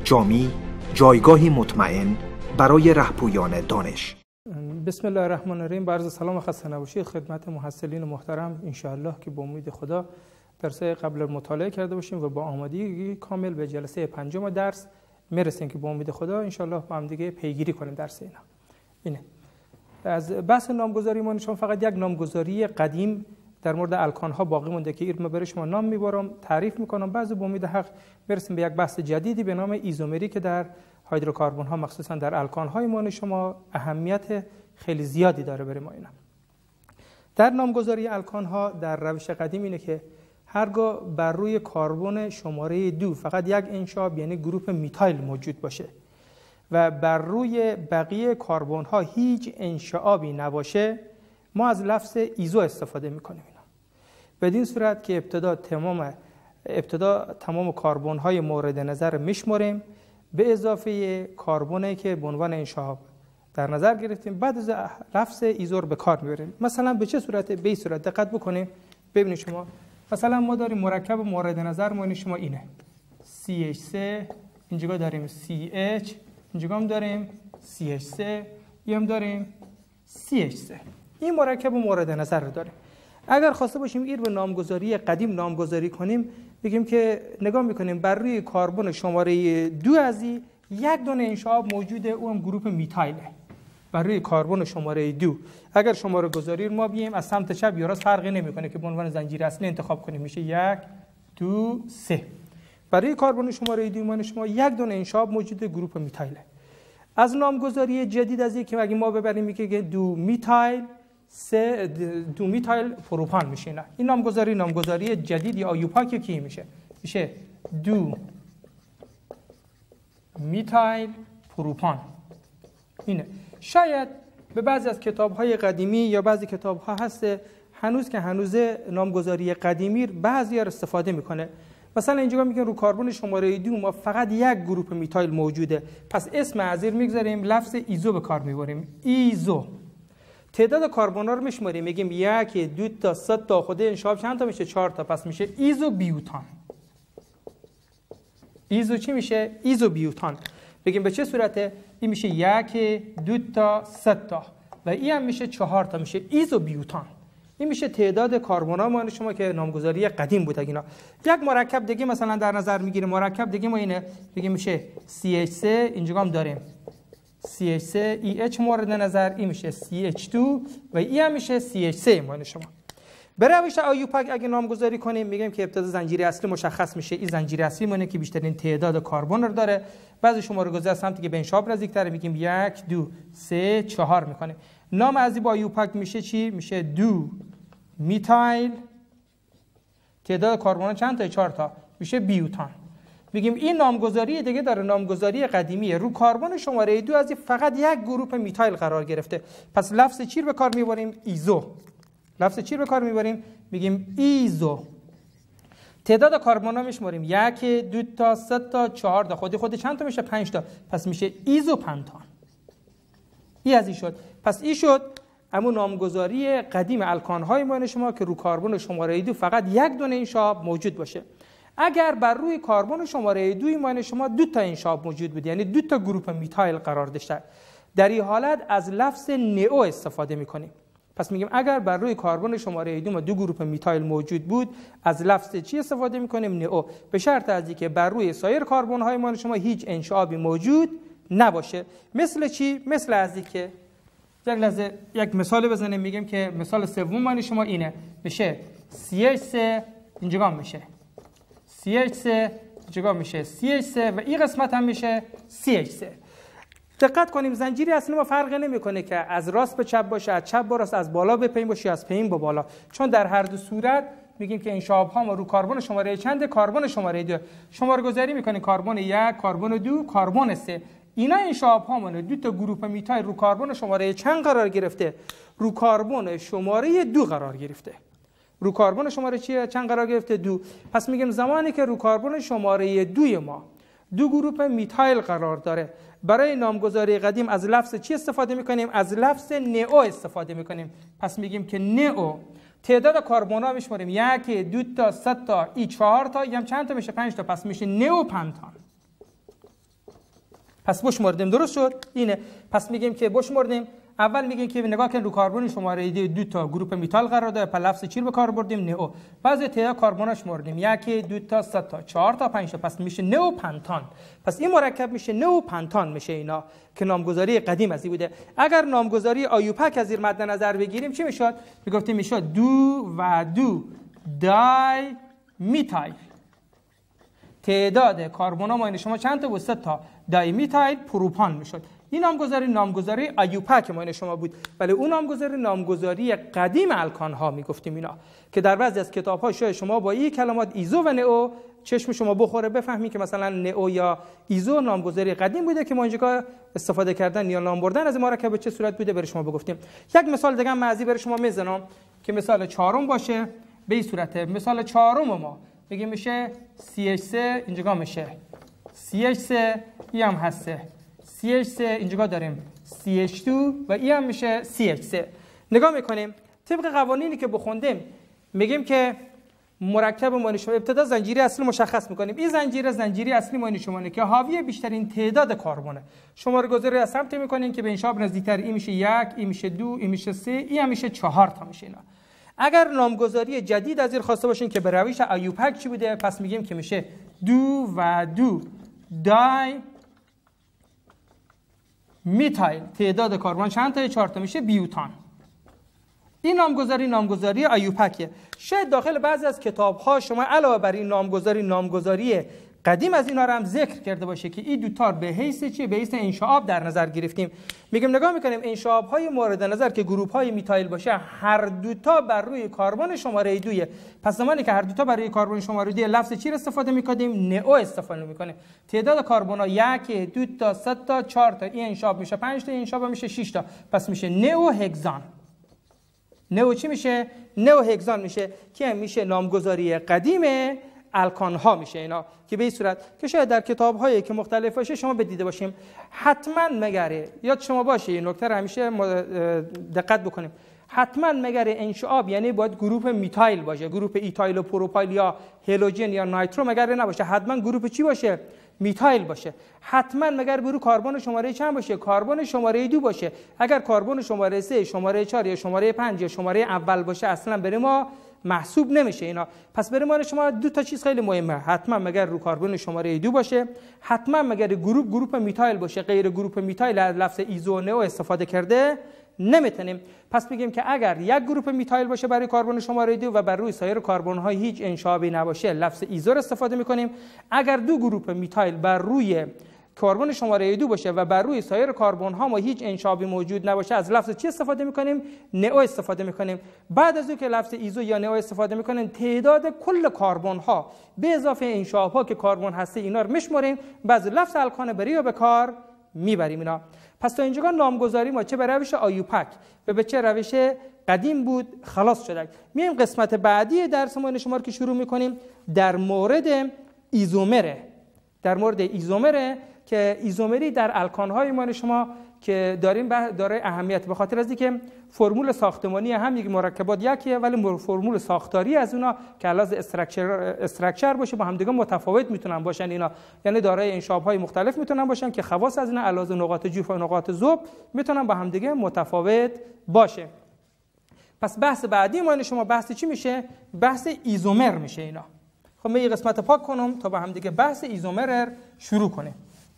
جامی، جایگاهی مطمئن برای رهپویان دانش. بسم الله الرحمن الرحیم. با عرض سلام و خسته نباشید خدمت محصلین محترم. انشاءالله که با امید خدا درس‌های قبل مطالعه کرده باشیم و با آمادگی کامل به جلسه پنجم درس میرسیم که با امید خدا انشاءالله با هم دیگه پیگیری کنیم درس اینا. اینه از بحث نامگذاری ما شما فقط یک نامگذاری قدیم در مورد الکان ها باقی مونده که ایرما برای شما نام میبرم، تعریف میکنم، بعضی با امید حق برسیم به یک بحث جدیدی به نام ایزومری که در هیدروکربن ها مخصوصا در الکان های ما شما اهمیت خیلی زیادی داره برای ما. اینا در نامگذاری الکان ها در روش قدیم اینه که هرگاه بر روی کربن شماره 2 فقط یک انشاب یعنی گروپ میتایل موجود باشه و بر روی بقیه کربن ها هیچ انشابی نباشه، ما از لفظ ایزو استفاده میکنیم. اینا بدین صورت که ابتدا تمام کربن های مورد نظر میشمریم به اضافه کربنی که به عنوان انشاب در نظر گرفتیم، بعد از لفظ ایزو رو به کار میبریم. مثلا به چه صورت؟ به این صورت دقت بکنیم ببینید شما. مثلا ما داریم مرکب مورد نظر ما شما اینه CH3، اینجا داریم CH، اینجا هم داریم CH3، این هم داریم CH3. این مرکب مورد نظر رو داریم. اگر خواسته باشیم این رو نامگذاری قدیم نامگذاری کنیم، بگیم که نگاه میکنیم بر روی کربن شماره 2 از یک دونه انشاب موجوده، اون گروپ میتایله. بر روی کربن شماره 2 اگر شماره گذاری رو ما بیایم از سمت چپ یا راست فرقی نمیکنه که به عنوان زنجیر اصلی انتخاب کنیم، میشه 1 2 3. برای کربن شماره 2 ما شما یک دونه انشاب موجوده گروپ میتایله. از نامگذاری جدید از که اگه ما ببریم میگه که 2 میتایل پروپان میشه. نه این نامگذاری جدید یا آیوپاک کی میشه 2 میتایل پروپان. اینه شاید به بعضی از کتاب‌های قدیمی یا بعضی کتاب‌ها هست هنوز نامگذاری قدیمی بعضی ها استفاده میکنه. مثلا اینجا میگن رو کربن شماره 2 ما فقط یک گروپ میتایل موجوده، پس اسم ازیر میگذاریم، لفظ ایزو به کار میبریم. ایزو تعداد کربن ها رو میشماریم، میگیم 1 2 تا 3 تا، خود انشاب چند تا میشه؟ 4 تا، پس میشه ایزو بیوتان. ایزو چی میشه؟ ایزو بیوتان. بگیم به چه صورته؟ این میشه 1 2 تا 3 تا و این هم میشه 4 تا، میشه ایزو بیوتان. این میشه تعداد کربن ها ما شما که نامگذاری قدیم بود. اینا یک مرکب دیگه مثلا در نظر میگیریم، مرکب دیگه ما اینه بگیم میشه CH3، اینجا هم داریم CH3 EH مورد نظر، این میشه CH2 و این هم میشه CH3 ما شما. به روش آیوپاک اگه نامگذاری کنیم میگیم که ابتدا زنجیره اصلی مشخص میشه، این زنجیره اصلی مونه که بیشترین تعداد کربن رو داره. بعضی شماره گذاری از سمتی که به انشاب نزدیک‌تره میگیم 1 2 3 4 میکنه. نام از با آیوپاک میشه چی؟ میشه 2 میتایل، تعداد کربن چند تا؟ 4 تا، میشه بیوتان. میگیم این نامگذاری دیگه داره، نامگذاری قدیمیه. رو کربن شماره 2 از فقط یک گروپ میتایل قرار گرفته، پس لفظ چی رو به کار میبریم؟ ایزو. لفظ چی رو به کار میبریم؟ میگیم ایزو. تعداد کربن ها میشماریم 1 2 تا 3 تا 4 تا، خود چند تا میشه؟ 5 تا، پس میشه ایزو پنتان. این از این شد. پس این شد اما نامگذاری قدیم الکان های ما شما که رو کربن شماره 2 فقط یک دونه انشاب موجود باشه. اگر بر روی کربن شماره 2 ما شما 2 تا انشاب موجود بود، یعنی 2 تا گروپ میتایل قرار داشته، در این حالت از لفظ نئو استفاده میکنیم. پس میگیم اگر بر روی کربن شماره 2 ما 2 گروپ میتایل موجود بود، از لفظ چی استفاده میکنیم؟ نئو، به شرط از اینکه بر روی سایر کربن های ما شما هیچ انشابی موجود نباشه. مثل چی؟ مثل از اینکه یک مثال بزنیم، میگیم که مثال سوم ما شما اینه، میشه CH3، اینجا میشه CH3، اینجا میشه CH3 و این قسمت هم میشه CH3. دقت کنیم زنجیری اصلی ما فرقی نمیکنه که از راست به چپ باشه، از چپ به راست، از بالا به پایین باشه، از پایین به بالا، چون در هر دو صورت میگیم که انشاب ها ما رو کربن شماره چند؟ کربن شماره 2 شماره گذاری میکنیم، کربن 1 کربن 2 کربن 3. اینا انشاب ها ما 2 تا گروپ میتایل رو کربن شماره چند قرار گرفته؟ رو کربن شماره 2 قرار گرفته. رو کربن شماره چند قرار گرفته؟ 2. پس میگیم زمانی که رو کربن شماره 2 ما 2 گروپ میتایل قرار داره، برای نامگذاری قدیم از لفظ چی استفاده میکنیم؟ از لفظ نئو استفاده میکنیم. پس میگیم که نئو تعداد کربن ها میشماریم 1 2 تا 3 تا، ای 4 تا، هم چند تا میشه؟ 5 تا، پس میشه نئو پنتان. پس بشمردیم درست شد اینه. پس میگیم که بشمردیم. اول میگیم که نگاه کن رو کربن شماره 2 تا گروپ میتال قرار داره. پس لفظ چی رو به کار بردیم؟ نئو. بعضی تعداد کربناش شمردیم 1 2 تا 3 تا 4 تا 5 تا، پس میشه نئوپنتان. پس این مرکب میشه نئوپنتان میشه اینا که نامگذاری قدیم از این بوده. اگر نامگذاری آیوپک از این مد نظر بگیریم چی میشد؟ میگفتیم میشد دو و دو دای میتایل. تعداد کربنا ما شما چند تا بود؟ 3 تا. دای میتایل پروپان میشد. این نامگذاری آیوپک ما شما بود، ولی اون نامگذاری قدیم الکان ها میگفتیم اینا که در بعضی از کتاب ها شاید شما با این کلمات ایزو و نئو چشم شما بخوره بفهمی که مثلا نئو یا ایزو نامگذاری قدیم بوده که ما اینجا استفاده کردن یا نام بردن از مرکب به چه صورت بوده برای شما بگفتیم. یک مثال دیگه من برای شما میزنم که مثال 4 باشه به این صورت. مثال 4 ما میگیم میشه CH3 اینجا میشه CH3 ای هم هسته CH3 اینجا داریم CH2 و ای هم میشه CH3. نگاه میکنیم طبق قوانینی که بخوندیم میگیم که مرکب ما شما ابتدا زنجیره اصلی مشخص میکنیم. این زنجیره اصلی ما شما که حاوی بیشترین تعداد کربونه. شماره گذاری از سمت میکنین که به انشاب نزدیکتر این میشه 1 این میشه 2 این میشه 3 این هم میشه 4 تا میشه اینا. اگر نامگذاری جدید از این خواسته باشین که به روش آیوپک چی بوده، پس میگیم که میشه 2 و 2 دای میتایل. تعداد کربن چند تا؟ 4 تا میشه بیوتان. این نامگذاری آیوپکه. شاید داخل بعضی از کتاب‌ها شما علاوه بر این نامگذاری قدیم از اینا رو هم ذکر کرده باشه که این دوتا به حیث چی؟ به حیث انشعاب در نظر گرفتیم. میگیم نگاه میکنیم انشعاب‌های مورد نظر که گروه‌های میتایل باشه هر دوتا بر روی کربن شماره 2. پس زمانی که هر دوتا بر روی کربن شماره 2 لفظ چی استفاده می‌کنیم؟ نئو استفاده می‌کنیم. تعداد کربن‌ها 1 2 تا 3 تا 4 تا این انشعاب میشه 5 تا این انشعاب میشه 6 تا. پس میشه نئو هگزان. نئو چی میشه؟ نئو هگزان میشه که میشه نامگذاری قدیم الکان ها میشه اینا که به این صورت که شاید در کتاب هایی که مختلف باشه شما بدیده باشیم. حتما مگره یاد شما باشه این نکته رو همیشه دقت بکنیم. حتما مگره انشعاب یعنی باید گروه میتایل باشه، گروه ایتایل و پروپایل یا هالوژن یا نایترو مگره نباشه. حتما گروه چی باشه؟ میتایل باشه. حتما مگر برو کربن شماره چند باشه؟ کربن شماره 2 باشه. اگر کربن شماره 3 شماره 4 یا شماره 5 یا شماره اول باشه اصلا برای ما محسوب نمیشه اینا. پس برای ما شما دو تا چیز خیلی مهمه. حتما مگر رو کربن شماره 2 باشه، حتما مگر گروه میتایل باشه. غیر گروه میتایل از لفظ ایزو نئو استفاده کرده نمیتونیم. پس بگیم که اگر یک گروه میتایل باشه برای کربن شماره 2 و بر روی سایر کربن ها هیچ انشعابی نباشه لفظ ایزو رو استفاده میکنیم. اگر دو گروه میتایل بر روی کربن شماره 2 باشه و بر روی سایر کربن ها ما هیچ انشعابی موجود نباشه از لفظ چی استفاده میکنیم؟ نئو استفاده میکنیم. بعد از اینکه لفظ ایزو یا نئو استفاده میکنیم تعداد کل کربن ها به اضافه انشعاب ها که کربن هسته اینا رو میشمریم، بعد لفظ الکان بری و به کار میبریم اینا. پس تا اینجا نامگذاری ما چه به روش آیوپک و به چه روش قدیم بود خلاص شده. میایم قسمت بعدی درس ما شما که شروع میکنیم در مورد ایزومره. در مورد ایزومره که ایزومری در الکان‌های ما شما که داریم داره اهمیت به خاطر از اینکه فرمول ساختمانی هم یک مرکبات یکیه ولی فرمول ساختاری از اونا که علاوه استراکچر باشه با هم دیگه متفاوت میتونن باشن اینا. یعنی دارای انشعاب‌های مختلف میتونن باشن که خواص از اینا علاوه نقاط جوف و نقاط ذوب میتونن با هم دیگه متفاوت باشه. پس بحث بعدی ما شما بحث چی میشه؟ بحث ایزومر میشه اینا. خب من این قسمت پاک کنم تا با هم دیگه بحث ایزومر شروع کنیم.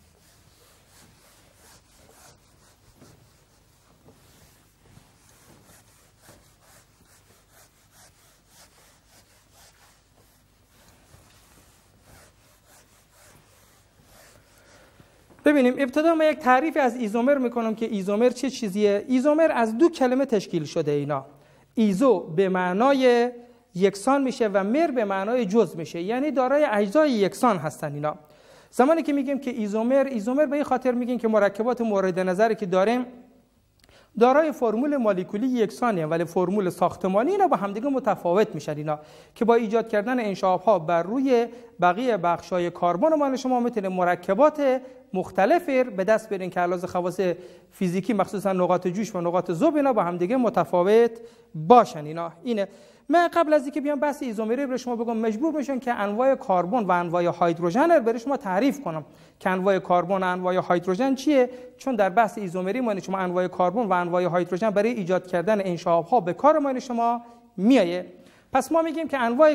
ببینیم ابتدا من یک تعریف از ایزومر میکنم که ایزومر چه چیزیه. ایزومر از دو کلمه تشکیل شده اینا. ایزو به معنای یکسان میشه و مر به معنای جزء میشه، یعنی دارای اجزای یکسان هستن اینا. زمانی که میگیم که ایزومر به این خاطر میگیم که مرکبات مورد نظری که داریم دارای فرمول مولکولی یکسانه ولی فرمول ساختمانی اینا با همدیگه متفاوت میشن اینا که با ایجاد کردن انشعاب ها بر روی بقیه بخشای کربن ما شما میتونه مرکبات مختلفی به دست بیارین که علاوه خواص فیزیکی مخصوصا نقاط جوش و نقاط ذوب اینا با هم دیگه متفاوت باشن. اینا اینه. من قبل از اینکه بیام بحث ایزومری رو شما بگم مجبور میشم که انواع کربن و انواع هیدروژن رو برای شما تعریف کنم که انواع کربن و انواع هیدروژن چیه، چون در بحث ایزومری ما شما انواع کربن و انواع هیدروژن برای ایجاد کردن انشعاب‌ها به کار ما شما میایه. پس ما میگیم که انواع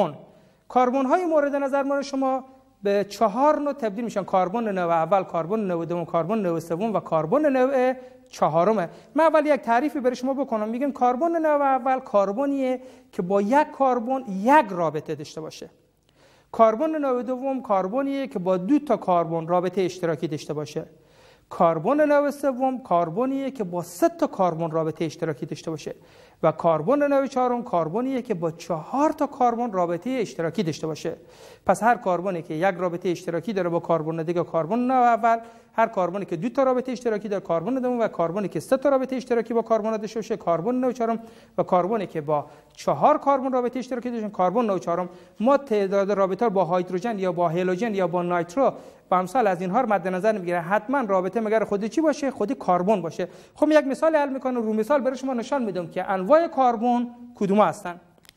کربن های مورد نظر ما شما به 4 نوع تبدیل میشن: کربن نوع اول، کربن نوع دوم، کربن نوع سوم و کربن نوع چهارم. من اول یک تعریفی برای شما بکنم. میگیم کربن نوع اول کربنیه که با یک کربن یک رابطه داشته باشه. کربن نوع دوم کربنیه که با 2 تا کربن رابطه اشتراکی داشته باشه. کربن نوع سوم کربنیه که با 3 تا کربن رابطه اشتراکی داشته باشه و کربن نوع چهارم کربنیه که با 4 تا کربن رابطه اشتراکی داشته باشه. پس هر کربنی که یک رابطه اشتراکی داره با کربن دیگه کربن نوع اول، هر کربنی که 2 تا رابطه اشتراکی داره کربن دوم و کربنی که 3 تا رابطه اشتراکی با کربن داشته باشه کربن نوع چهارم و کربنی که با 4 کربن رابطه اشتراکی داشته کربن نوع چهارم. ما تعداد رابطه با هیدروژن یا با هالوژن یا با نیترو و امثال از اینها رو مد نظر میگیره. حتما رابطه مگر خودی چی باشه؟ خودی کربن باشه. خب یک مثال حل میکنم، رو مثال برای شما نشان میدم که انواع کربن کدوم هستن.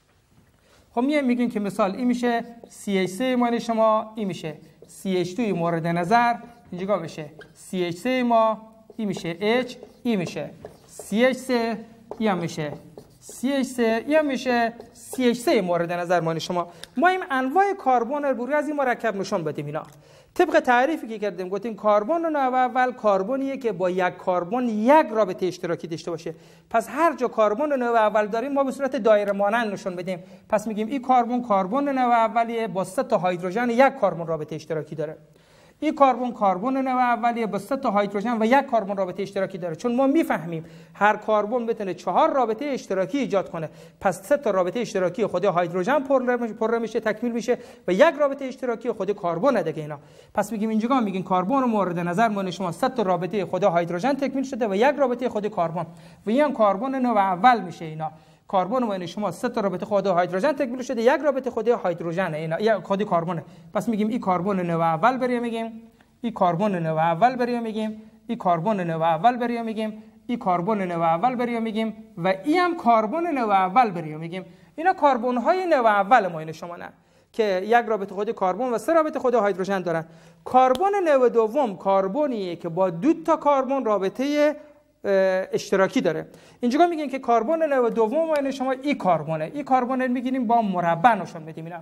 خب میگیم که مثال این میشه CH3 ما شما، این میشه CH2 مورد نظر، اینجا بشه CH3 ما، این میشه H، این میشه CH3، این هم میشه CH3، این هم میشه CH3 مورد نظر ما شما. ما این انواع کربن رو روی از این مرکب نشان بدیم. اینا طبق تعریفی که کردیم گفتیم کربن نوع اول کربنیه که با یک کربن یک رابطه اشتراکی داشته باشه. پس هر جا کربن نوع اول داریم ما به صورت دایره مانند نشون بدیم. پس میگیم این کربن نوع اولیه با 3 تا هیدروژن یک کربن رابطه اشتراکی داره. این کربن نوع اولیه با 3 تا هیدروژن و یک کربن رابطه اشتراکی داره. چون ما میفهمیم هر کربن بتونه 4 رابطه اشتراکی ایجاد کنه، پس 3 تا رابطه اشتراکی خود هیدروژن پر میشه، تکمیل میشه و یک رابطه اشتراکی خود کربن دیگه. اینا پس میگیم اینجا میگیم کربن مورد نظر ما شما 3 تا رابطه خود هیدروژن تکمیل شده و یک رابطه خود کربن و این کربن نوع اول میشه. اینا کربن و شما 3 تا رابطه خود هیدروژن تکمیل شده، یک رابطه خود هیدروژن، اینا یا خود کربن. پس میگیم این کربن نوع اول بریم میگیم، این کربن نوع اول بریم میگیم، این کربن نوع اول بریم میگیم، این کربن نوع اول بریم میگیم و این هم کربن نوع اول بریم میگیم. اینا کربن های نوع اول ما شما نه که یک رابطه خود کربن و 3 رابطه خود هیدروژن دارن. کربن نوع دوم کربنیه که با 2 تا کربن رابطه اشتراکی داره. اینجا میگیم که کربن نوع دوم و شما این کربن میگیریم با مربع نشون میدیم. اینا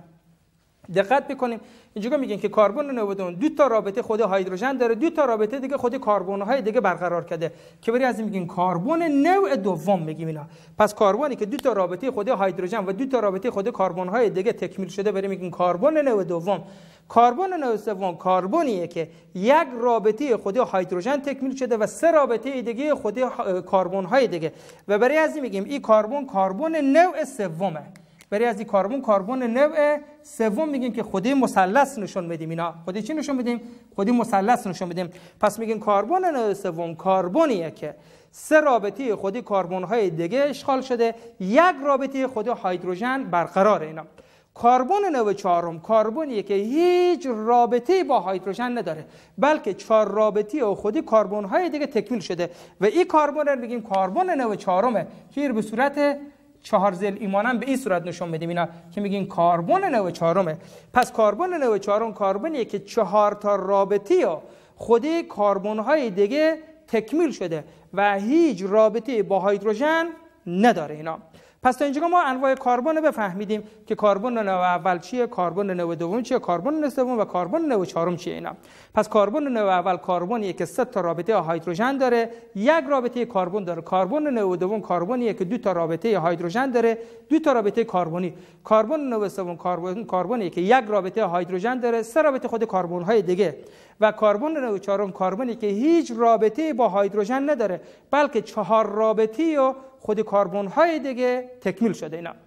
دقت بکنیم اینجا میگیم که کربن نوع دوم 2 تا رابطه خود هیدروژن داره، 2 تا رابطه دیگه خود کربن های دیگه برقرار کرده که برای از این میگیم کربن نوع دوم میگیم. اینا پس کربنی که 2 تا رابطه خود هیدروژن و 2 تا رابطه خود کربن های دیگه تکمیل شده برای میگیم کربن نوع دوم. کربن نوع سوم کربنیه که یک رابطه خود هیدروژن تکمیل شده و 3 رابطه دیگه خود کربن های دیگه و برای از این میگیم این کربن نوع سومه. برای از این کربن نوع سوم میگیم که خودی مثلث نشون میدیم. اینا خودی چی نشون میدیم؟ خودی مثلث نشون میدیم. پس میگیم کربن نوع سوم کربنیه که 3 رابطه خودی کربن های دیگه اشغال شده، یک رابطه خود هیدروژن برقراره. اینا کربن نوع چهارم کربنیه که هیچ رابطه‌ای با هیدروژن نداره بلکه 4 رابطه خودی کربن های دیگه تکمیل شده و این کربن رو میگیم کربن نوع چهارمه که به صورت 4 ضلع ایمانم به این صورت نشون میدیم. اینا که میگیم کربن نوع چهارمه. پس کربن نوع چهارم کربنیه که 4 تا رابطه خودی کربن های دیگه تکمیل شده و هیچ رابطه با هیدروژن نداره. اینا پس تا اینجا ما انواع کربن رو بفهمیدیم که کربن نوع اول چیه، کربن نوع دوم چیه، کربن نوع سوم و کربن نوع چهارم چیه. اینا پس کربن نوع اول کربنیه که 3 تا رابطه هیدروژن داره، یک رابطه کربن داره. کربن نوع دوم کربنیه که 2 تا رابطه هیدروژن داره، 2 تا رابطه کربنی. کربن نوع سوم کربنیه که یک رابطه هیدروژن داره، 3 رابطه خود کربن های دیگه. و کربن نوع چهارم کربنی که هیچ رابطه با هیدروژن نداره بلکه 4 رابطه خود کربن های دیگه تکمیل شده. اینا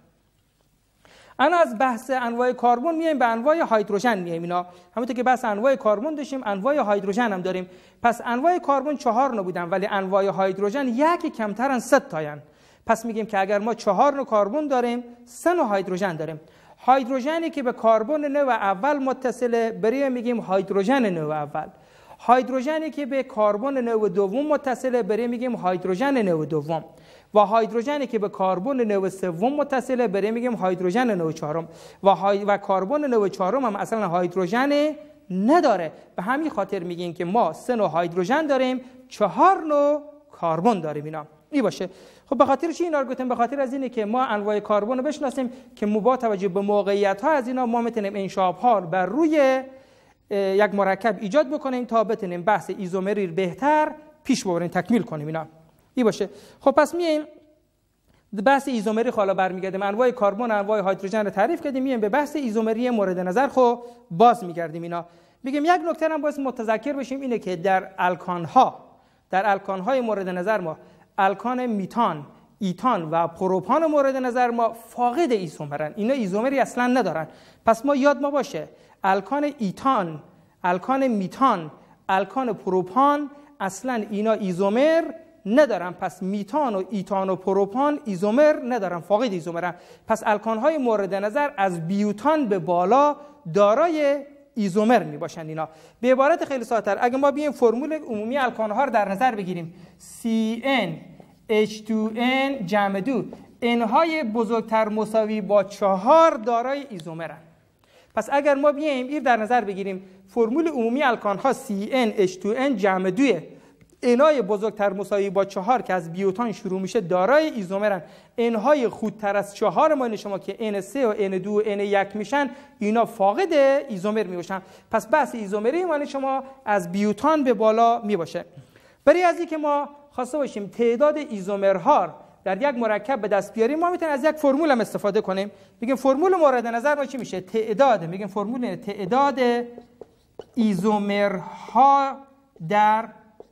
انا از بحث انواع کربن میایم به انواع هیدروژن میایم. اینا همونطور که بحث انواع کربن داشتیم انواع هیدروژن هم داریم. پس انواع کربن 4 نوع بودن ولی انواع هیدروژن یکی کمترن 3 تاین. پس میگیم که اگر ما 4 نوع کربن داریم 3 نوع هیدروژن داریم. هیدروژنی که به کربن نوع اول متصله برای میگیم هیدروژن نوع اول. هیدروژنی که به کربن نوع دوم متصله بره میگیم هیدروژن نوع دوم و هیدروژنی که به کربن نوع سوم متصله بره میگیم هیدروژن نوع چهارم و کربن نوع چهارم هم اصلا هیدروژن نداره. به همین خاطر میگیم که ما 3 نوع هیدروژن داریم، 4 نوع کربن داریم. اینا این باشه. خب به خاطر چی اینا رو گفتم؟ به خاطر از اینه که ما انواع کربن رو بشناسیم که با توجه به موقعیت ها از اینا ما میتونیم انشاب ها بر روی یک مرکب ایجاد بکنیم تا بتونیم بحث ایزومری بهتر پیش ببریم، تکمیل کنیم. اینا این باشه. خب پس میایم بحث ایزومری حالا برمیگردیم، انواع کربن، انواع هیدروژن رو تعریف کردیم، میایم به بحث ایزومری مورد نظر خو باز میگردیم. اینا میگیم یک نکته هم باید متذکر بشیم اینه که در الکان‌های مورد نظر ما، الکان میتان، ایتان و پروپان مورد نظر ما فاقد ایزومرن، اینا ایزومری اصلا ندارن. پس ما یاد ما باشه الکان ایتان، الکان میتان، الکان پروپان اصلا اینا ایزومر ندارن. پس میتان و ایتان و پروپان ایزومر ندارن، فاقد ایزومرن. پس الکان‌های مورد نظر از بیوتان به بالا دارای ایزومر می باشن. اینا به عبارت خیلی ساده‌تر اگه ما بیایم فرمول عمومی الکان‌ها رو در نظر بگیریم، CN H2N جمع 2 انهای بزرگتر مساوی با 4 دارای ایزومرن. پس اگر ما بیایم این در نظر بگیریم فرمول عمومی الکان‌ها CN H2N جمع 2 انهای بزرگتر مساوی با 4 که از بیوتان شروع میشه دارای ایزومرن. انهای خودتر از 4 ما شما که N3 و N2 و N1 میشن اینا فاقد ایزومر میباشن. پس بحث ایزومری ما شما از بیوتان به بالا میباشه. برای از اینکه ما خواسته باشیم تعداد ایزومرها در یک مرکب به دست بیاریم ما میتونیم از یک فرمول هم استفاده کنیم. میگیم فرمول مورد نظر ما چی میشه؟ تعداد، میگیم فرمول تعداد ایزومرها در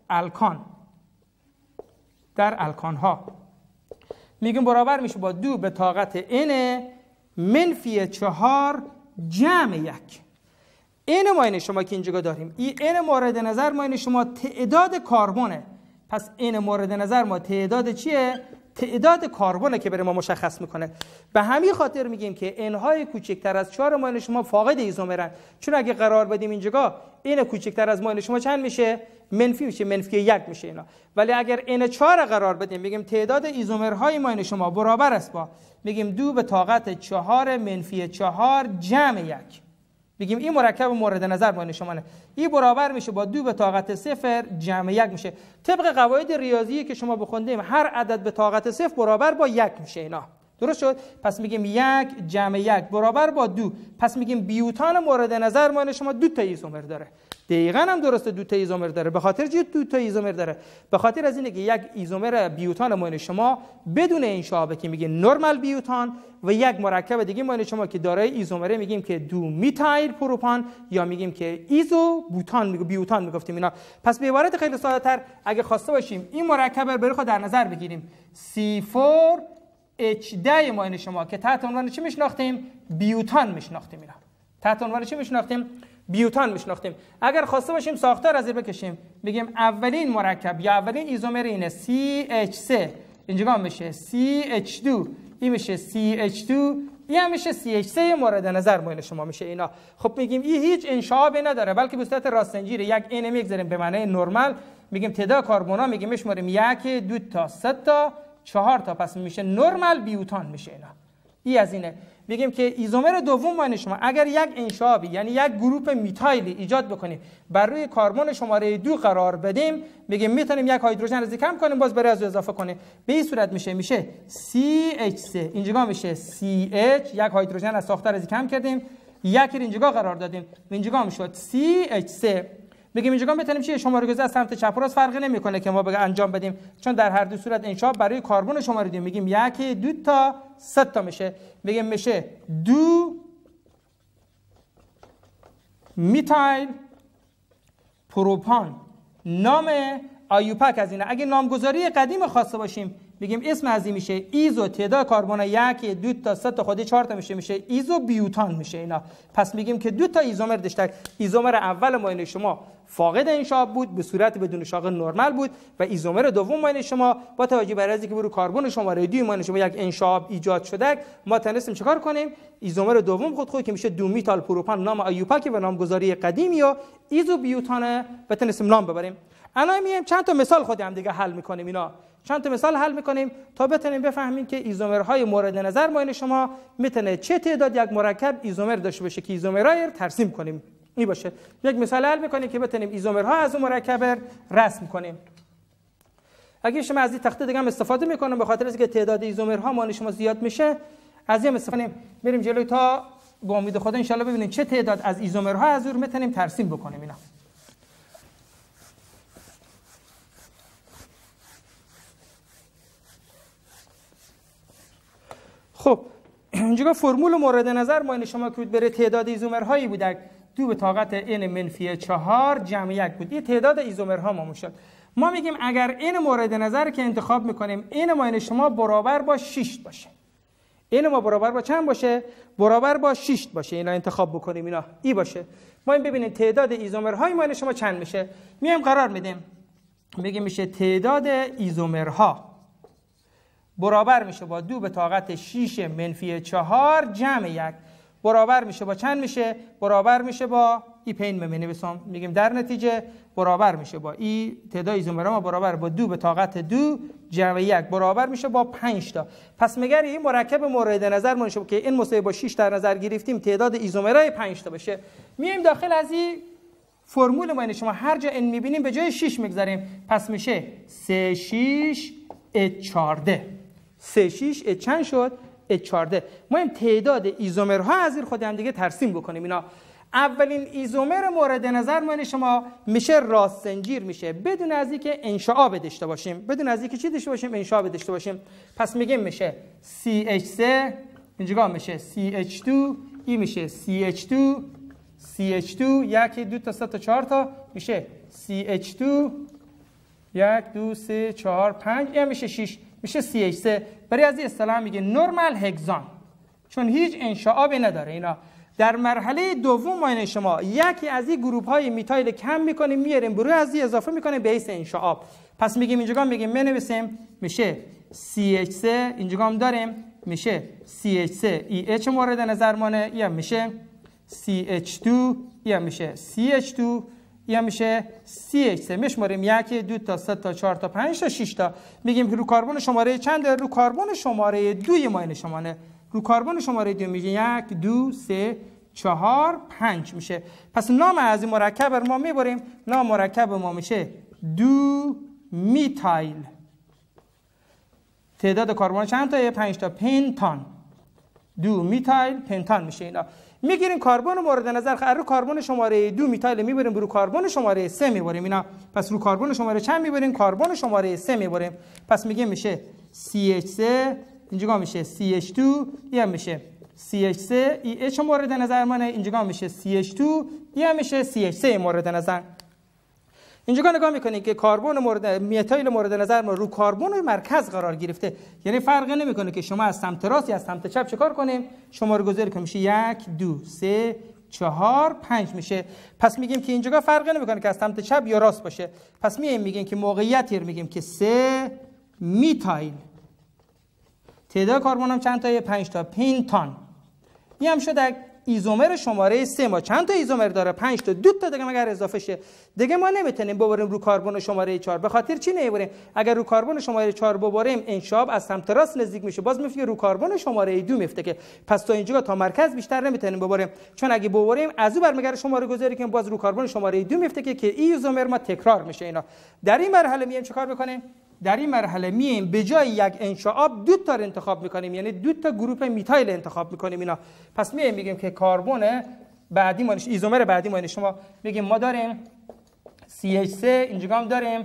الکان ها میگیم برابر میشه با 2 به طاقت n منفی 4 جمع 1. n ما این شما که اینجا داریم، این n مورد نظر ما این شما تعداد کربونه. پس n مورد نظر ما تعداد چیه؟ تعداد کربونه که برای ما مشخص میکنه. به همین خاطر میگیم که n های کوچکتر از 4 ما این شما فاقد ایزومرن، چون اگه قرار بدیم اینجا n کوچکتر از ما این شما چند میشه؟ منفی میشه، منفی 1 میشه اینا. ولی اگر n 4 قرار بدیم میگیم تعداد ایزومرهای ما این شما برابر است با میگیم 2 به طاقت 4 منفی 4 جمع 1. بگیم این مرکب مورد نظر ما شما نه، این برابر میشه با 2 به طاقت 0 جمع 1 میشه. طبق قواعد ریاضی که شما بخوندیم هر عدد به طاقت 0 برابر با 1 میشه. اینا درست شد؟ پس میگیم 1 جمع 1 برابر با 2. پس میگیم بیوتان مورد نظر ما شما 2 تا ایزومر داره. دقیقاً هم درسته 2 تا ایزومر داره. به خاطر چی 2 تا ایزومر داره؟ به خاطر از اینه که یک ایزومر بیوتان ما شما بدون انشابه که میگه نرمال بیوتان و یک مرکب دیگه ما شما که دارای ایزومره میگیم که 2 میتایل پروپان یا میگیم که ایزو بوتان بیوتان میگفتیم اینا. پس به عبارت خیلی ساده‌تر اگه خواسته باشیم این مرکب رو خود در نظر بگیریم C4H10 ما شما که تحت عنوان چی میشناختیم؟ بیوتان میشناختیم. اینا تحت عنوان چی میشناختیم؟ بیوتان میشناختیم. اگر خواسته باشیم ساختار از این بکشیم میگیم اولین مرکب یا اولین ایزومر اینه CH3 اینجا میشه CH2 این میشه CH2 این هم میشه CH3 مورد نظر ما شما میشه. اینا خب میگیم این هیچ انشابی نداره بلکه به صورت راستنجیره. یک n میگذاریم به معنی نرمال میگیم تعداد کربنا میگیم میشماریم 1 2 تا 3 تا 4 تا پس میشه نرمال بیوتان میشه. اینا این از اینه. میگیم که ایزومر دوم ما شما اگر یک انشابی یعنی یک گروپ میتایلی ایجاد بکنیم بر روی کربن شماره 2 قرار بدیم میگیم میتونیم یک هیدروژن رو کم کنیم باز برای از اضافه کنیم به این صورت میشه CH3 اینجا میشه CH یک هیدروژن از ساختار از کم کردیم یک اینجا قرار دادیم اینجا میشد CH3 میگیم اینجا میتونیم چیه شماره گذاری از سمت چپ و راست فرقی نمیکنه که ما بگه انجام بدیم چون در هر دو صورت انشاب برای کربن شماره دیم میگیم 1 2 تا 3 تا میشه میگیم میشه 2 میتایل پروپان. نام آیوپک از اینه. اگه نامگذاری قدیم خواسته باشیم میگیم اسم از این میشه ایزو تعداد کربن 1 2 تا 3 تا خودی 4 تا میشه ایزو بیوتان میشه. اینا پس میگیم که 2 تا ایزومر داشته. ایزومر اول ما این شما فاقد انشاب بود، به صورت بدون شاقل نرمال بود و ایزومر دوم ماین شما با توجه بر اینکه برو کربن شماره 2 ماین شما یک انشاب ایجاد شده، ما تونستیم چیکار کنیم؟ ایزومر دوم خود که میشه 2 میتال پروپان نام ایوپا که به نامگذاری قدیمی یا ایزوبیوتان بتونستیم نام ببریم. الان میایم چند تا مثال خودم دیگه حل میکنیم، اینا چند تا مثال حل میکنیم تا بتونیم بفهمیم که ایزومرهای مورد نظر ماین شما میتونه چه تعداد یک مرکب ایزومر داشته باشه که ایزومرها رو ترسیم کنیم. این باشه یک مثال حل میکنیم که بتونیم ایزومرها از اون مرکب رسم کنیم. اگه شما از این تخته دیگه هم استفاده میکنم به خاطر اینکه تعداد ایزومرها ماین شما زیاد میشه، از این استفاده کنیم. بریم جلوی تا با امید خدا ان شاء الله ببینیم چه تعداد از ایزومرها از اون میتونیم ترسیم بکنیم. اینا خب اینجا فرمول مورد نظر ماین شما که بره تعداد ایزومرهایی بود 2 به طاقت n-4 جمع 1 بود. این تعداد ایزومرها ما شد. ما میگیم اگر n مورد نظر که انتخاب میکنیم n ماین شما برابر با 6 باشه. n ما برابر با چند باشه؟ برابر با 6 باشه. اینا انتخاب بکنیم، اینا ای باشه. ما این ببینید تعداد ایزومرهای ماین شما چند میشه. میایم قرار میدیم میگیم میشه تعداد ایزومرها برابر میشه با 2 به طاقت 6-4 جمع 1 برابر میشه با چند میشه؟ برابر میشه با ای پین بنویسم. میگیم در نتیجه برابر میشه با ای تعداد ایزومرها ما برابر با 2 به طاقت 2 جمع 1 برابر میشه با 5 تا. پس میگه این مرکب مورد نظر ما میشه که این مساوی با 6 در نظر گرفتیم تعداد ایزومرهای 5 تا بشه. میایم داخل از این فرمول ما شما هر جا n میبینیم به جای 6 میگذاریم، پس میشه 3-6-14. 3-6 چند شد؟ 14. ما این تعداد ایزومرها از این خود هم دیگه ترسیم بکنیم. اینا اولین ایزومر مورد نظر ما شما میشه راست زنجیر میشه بدون از اینکه انشعاب داشته باشیم. بدون از اینکه چی داشته باشیم؟ انشعاب داشته باشیم. پس میگیم میشه CH3 اینجا میشه CH2 این میشه CH2 CH2 1 2 تا 3 تا 4 تا میشه CH2 1 2 3 4 5 این میشه 6 میشه CH3. برای از این اصطلاح میگه نورمال هگزان چون هیچ انشعابی نداره. اینا در مرحله دوم ما شما یکی از این گروپ های میتایل کم میکنیم میاریم بروی از این اضافه میکنیم به حیث انشعاب. پس میگیم اینجا میگیم بنویسیم میشه CH3 اینجا هم داریم میشه CH3 EH مورد نظر مانه یا میشه CH2 یا میشه CH2 یا میشه CH3 میشماریم 1 2 تا 3 تا 4 تا 5 تا 6 تا. میگیم رو کربن شماره چنده؟ رو کربن شماره 2 ماین شمانه. رو کربن شماره 2 میگه 1 2 3 4 5 میشه. پس نام از این مرکب ما میبریم. نام مرکب ما میشه 2 میتایل. تعداد کربن چند تا؟ 5 تا پنتان. 2 میتایل پنتان میشه. اینا میگیریم کربن مورد نظر رو کربن شماره 2 میتایل میبریم رو کربن شماره 3 میبریم. اینا پس رو کربن شماره چند میبریم؟ کربن شماره 3 میبریم. پس میگیم میشه CH3 اینجا میشه CH2 یا میشه CH3 EH مورد نظر منه. اینجا میشه CH2 یا میشه CH3 مورد نظر. اینجا نگاه میکنید که کربن مورد میتایل مورد نظر ما رو کربن مرکز قرار گرفته، یعنی فرقی نمیکنه که شما از سمت راست یا از سمت چپ چه کار کنیم. شماره گذاری کنیم میشه 1 2 3 4 5 میشه. پس میگیم که اینجا فرقی نمیکنه که از سمت چپ یا راست باشه. پس میگیم که موقعیتی رو میگیم که 3 میتایل تعداد کربن هم چند تا؟ 5 تا پنتان. این هم شد ایزومر شماره 3 ما چند تا ایزومر داره؟ 5 تا. 2 تا دیگه مگر اضافه شه دیگه ما نمیتونیم ببریم رو کربن شماره 4. به خاطر چی نمیبریم؟ اگر رو کربن شماره 4 ببریم انشعاب از سمت راست نزدیک میشه، باز میفته رو کربن شماره 2 میفته که پس تا اینجا تا مرکز بیشتر نمیتونیم ببریم، چون اگه ببریم از اون برمیگره شماره گذاری که باز رو کربن شماره 2 میفته که ایزومر ما تکرار میشه. اینا در این مرحله میایم چیکار میکنیم؟ در این مرحله میایم به جای یک انشعاب 2 تا انتخاب میکنیم، یعنی 2 تا گروپ میتایل انتخاب میکنیم. اینا پس میگیم که کربن بعدی ما ایزومر بعدی ما شما میگیم ما داریم CH3 اینجا هم داریم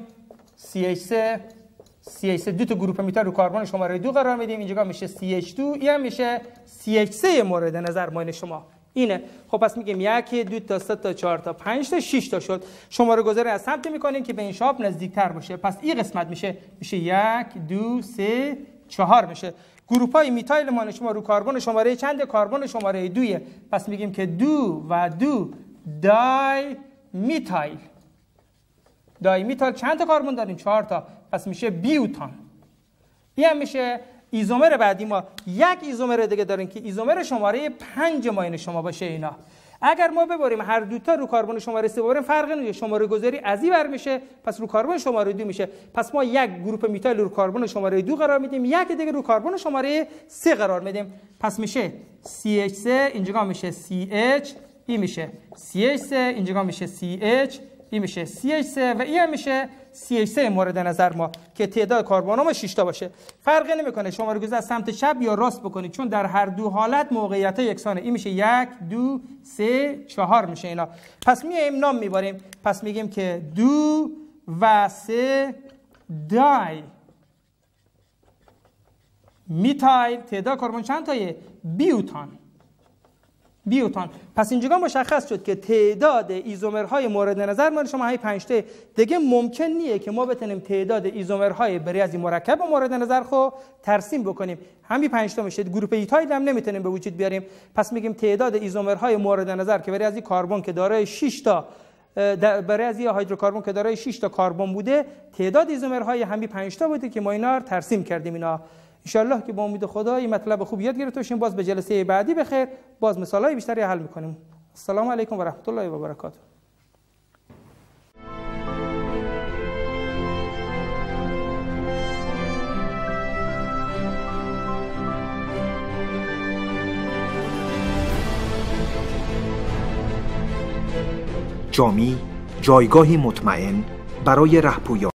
CH3 2 تا گروپ میتایل رو کربن شماره 2 قرار میدیم. اینجا میشه CH2 یا میشه CH3 مورد نظر ما شما اینه. خب پس میگیم 1 2 تا 3 تا 4 تا 5 تا 6 تا شد. شماره گذاری از سمت میکنیم که به انشعاب نزدیکتر باشه. پس این قسمت میشه 1 2 3 4 میشه. گروپ های میتایل ما شما رو کربن شماره چنده؟ کربن شماره 2. پس میگیم که 2 و 2 دای میتایل. دایمیتال چند تا کاربن داریم؟ 4 تا، پس میشه بیوتان. این هم میشه ایزومر بعدی. ما یک ایزومر دیگه داریم که ایزومر شماره 5 ماین شما باشه. اینا اگر ما ببریم هر دو تا رو کاربن شماره 3 ببریم فرقی نمیکنه، شماره گذاری از این ور میشه، پس رو کاربن شماره 2 میشه. پس ما یک گروپ میتایل رو کاربن شماره 2 قرار میدیم، یک دیگه رو کاربن شماره 3 قرار میدیم. پس میشه CH3 اینجا میشه CH، این میشه CH3 اینجا میشه CH، این میشه CH3 و این هم میشه CH3 مورد نظر ما که تعداد کاربن‌ها 6 تا باشه. فرقی نمیکنه شماره گذاری از سمت چپ یا راست بکنید، چون در هر دو حالت موقعیت‌ها یکسانه. این میشه 1 2 3 4 میشه اینا. پس میایم نام میبریم، پس میگیم که 2 و 3 دای میتایل. تعداد کاربن چند تایه؟ بیوتان. پس اینجا مشخص شد که تعداد ایزومرهای مورد نظر ما شما های 5 تا دیگه ممکن نیه که ما بتونیم تعداد ایزومرهای برای از این مرکب مورد نظر خو ترسیم بکنیم. همین 5 تا میشه، گروپ ایتایل هم نمیتونیم به وجود بیاریم. پس میگیم تعداد ایزومرهای مورد نظر که برای از این کربن که دارای 6 تا برای از این هیدروکربن که دارای 6 تا کربن بوده، تعداد ایزومرهای همین 5 تا بوده که ما اینا رو ترسیم کردیم. اینا انشالله که با امید خدا این مطلب خوب یاد گرفته باشیم. باز به جلسه بعدی بخیر، باز مثالای بیشتری حل میکنیم. السلام علیکم و رحمت الله و برکاته. جامی، جایگاهی مطمئن برای رهپویان